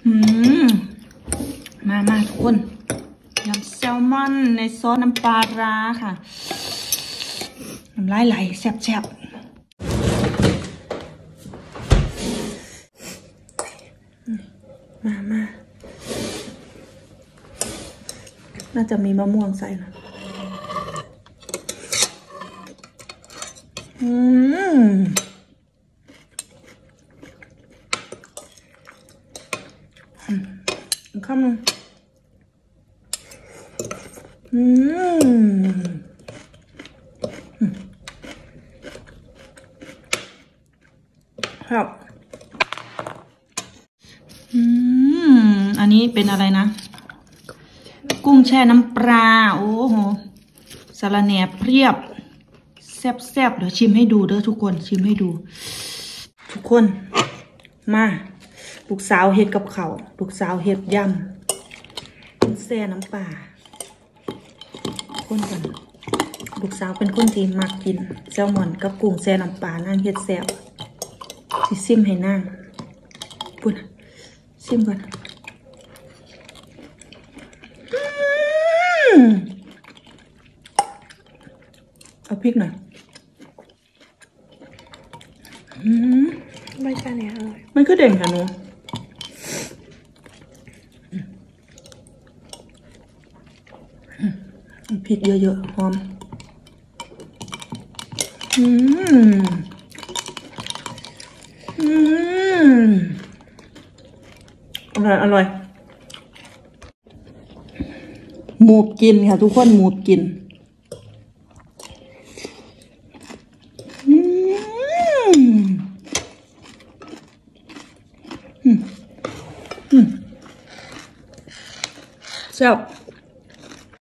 อืมมาทุกคนยำแซลมอนในซอสน้ำปลาร้าค่ะน้ำลายไหลแซ่บมาน่าจะมีมะม่วงใส่นะข้าวมันครับอันนี้เป็นอะไรนะกุ้งแช่น้ำปลาโอ้โหสาระแหน่เพียบแซ่บเดี๋ยวชิมให้ดูเด้อทุกคนชิมให้ดูทุกคนมาลูกสาวเห็ดกับเขาลูกสาวเห็ดยำกุ้งแช่น้ำปลาคนกันลูกสาวเป็นคนที่มักกินแซลมอนกับกุ้งแช่น้ำปลานั่งเห็ดแซ่บสิซิมให้นั่งปุ่นซิมก่อนเอาพริกหน่อยไม่ใช่เนี่ยอร่อยมันก็เด่นค่ะหนูพริกเยอะๆหอมอร่อยหมูกินค่ะทุกคนหมูกินแซ่บ